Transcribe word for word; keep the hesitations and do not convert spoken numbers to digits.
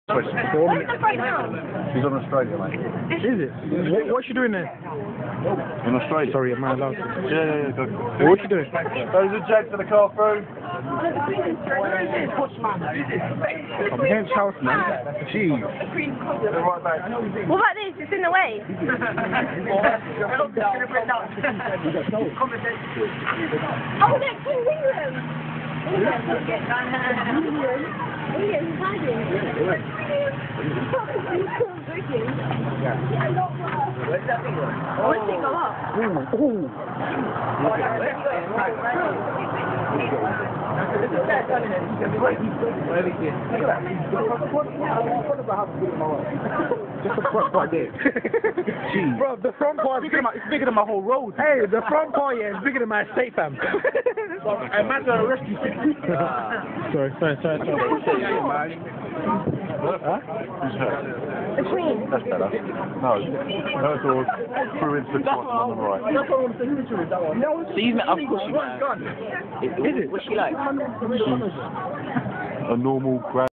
Question. She's on Australia, mate. Is it? What, what's she doing there? In Australia? Sorry, am I allowed to? Yeah, yeah, yeah. Go. What's she doing? Those are Jack to the car through. I'm against house, man. Jeez. Right back. What about this? It's in the way. Oh, that's King William. William, William's hiding. What's it go up? Just the front part there. Jeez. Bro, the front part is bigger, it's bigger than my whole road. Hey, the front part, yeah, is bigger than my estate, fam. I might have rescue. Sorry, sorry, sorry, sorry. Huh? The Queen. That's better. No, no doors through into the cotton on the right. That's what I want to say. Who is that one? So you've met, of course you met. Is it? What's she like? A normal grad.